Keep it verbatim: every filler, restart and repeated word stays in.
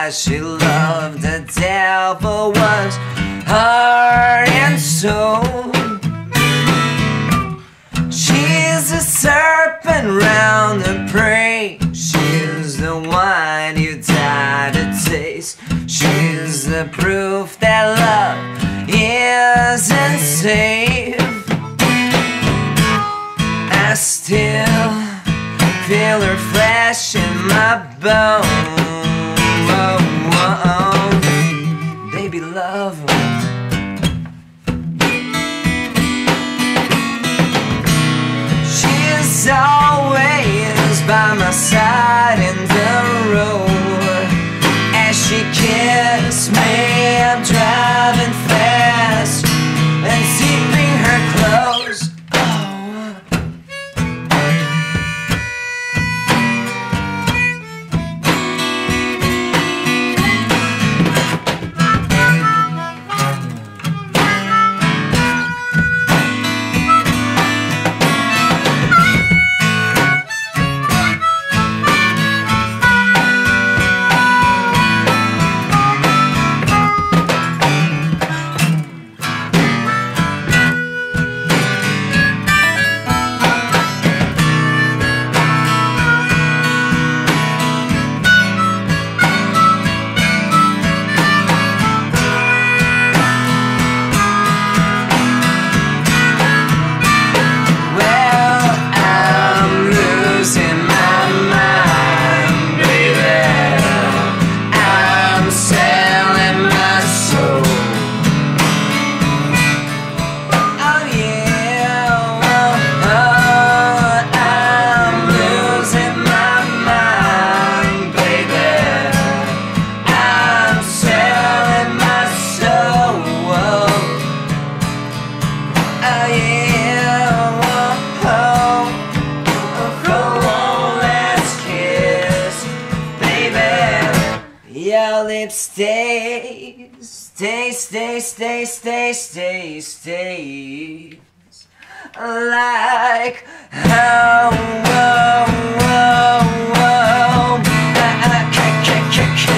why she loved the devil was heart and soul. She's a serpent round the prey. She's the wine you die to taste. She's the proof that love isn't safe. I still feel her flesh in my bone. Oh, oh, oh. Baby love. She's always by my side in the road. As she kissed me, I'm driving fast and zipping her clothes. Stay, stay, stay, stay, stay, stay, stays like how, whoa, whoa, whoa, I, I, I, I, I,